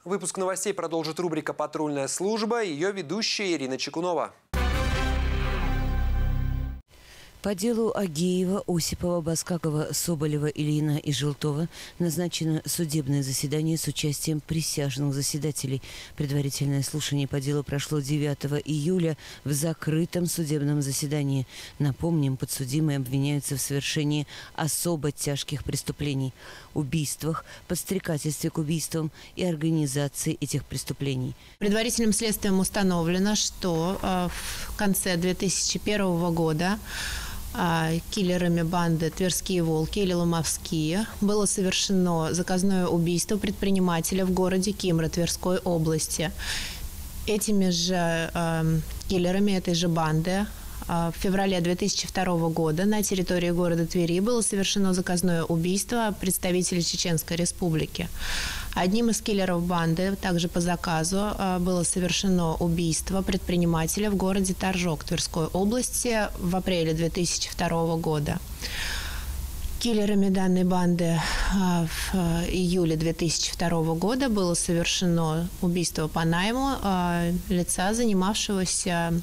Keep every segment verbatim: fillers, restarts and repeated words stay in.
Выпуск новостей продолжит рубрика «Патрульная служба». Ее ведущая Ирина Чекунова. По делу Агеева, Осипова, Баскакова, Соболева, Ильина и Желтова назначено судебное заседание с участием присяжных заседателей. Предварительное слушание по делу прошло девятого июля в закрытом судебном заседании. Напомним, подсудимые обвиняются в совершении особо тяжких преступлений – убийствах, подстрекательстве к убийствам и организации этих преступлений. Предварительным следствием установлено, что в конце две тысячи первого года киллерами банды «Тверские волки» или «Ломовские» было совершено заказное убийство предпринимателя в городе Кимра Тверской области. Этими же э, киллерами этой же банды в феврале две тысячи второго года на территории города Твери было совершено заказное убийство представителя Чеченской Республики. Одним из киллеров банды, также по заказу, было совершено убийство предпринимателя в городе Торжок Тверской области в апреле две тысячи второго года. Киллерами данной банды в июле две тысячи второго года было совершено убийство по найму лица, занимавшегося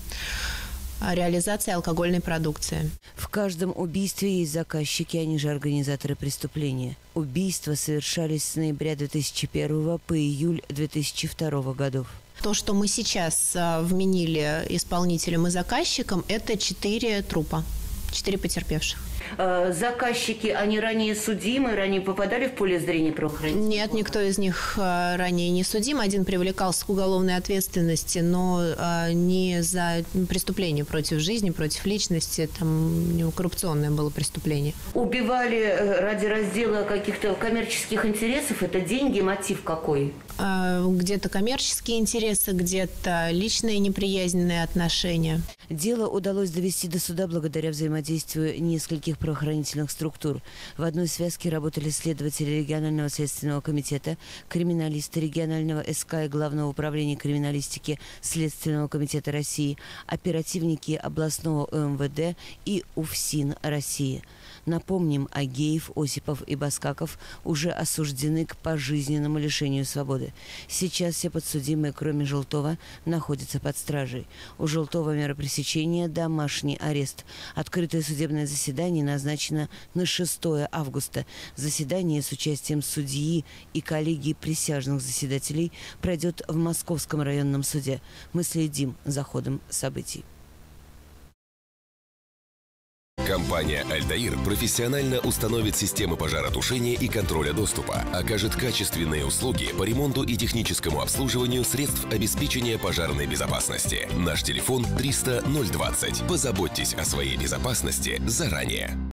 реализации алкогольной продукции. В каждом убийстве есть заказчики, они же организаторы преступления. Убийства совершались с ноября две тысячи первого по июль две тысячи второго годов. То, что мы сейчас вменили исполнителям и заказчикам, это четыре трупа, четыре потерпевших. Заказчики, они ранее судимы, ранее попадали в поле зрения правоохранительных? Нет, никто из них ранее не судим. Один привлекался к уголовной ответственности, но не за преступление против жизни, против личности. Там у него коррупционное было преступление. Убивали ради раздела каких-то коммерческих интересов? Это деньги, мотив какой? Где-то коммерческие интересы, где-то личные неприязненные отношения. Дело удалось довести до суда благодаря взаимодействию нескольких правоохранительных структур. В одной связке работали следователи регионального следственного комитета, криминалисты регионального СК и Главного управления криминалистики Следственного комитета России, оперативники областного УМВД и УФСИН России. Напомним, Агеев, Осипов и Баскаков уже осуждены к пожизненному лишению свободы. Сейчас все подсудимые, кроме Желтова, находятся под стражей. У Желтова мера пресечения – домашний арест. Открытое судебное заседание назначено на шестое августа. Заседание с участием судьи и коллегии присяжных заседателей пройдет в Московском районном суде. Мы следим за ходом событий. Компания «Альтаир» профессионально установит системы пожаротушения и контроля доступа, окажет качественные услуги по ремонту и техническому обслуживанию средств обеспечения пожарной безопасности. Наш телефон триста ноль двадцать. Позаботьтесь о своей безопасности заранее.